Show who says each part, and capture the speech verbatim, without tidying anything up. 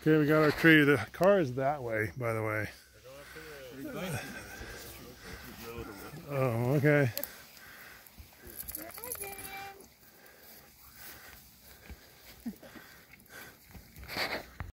Speaker 1: Okay, we got our tree. The car is that way, by the way. Oh, okay.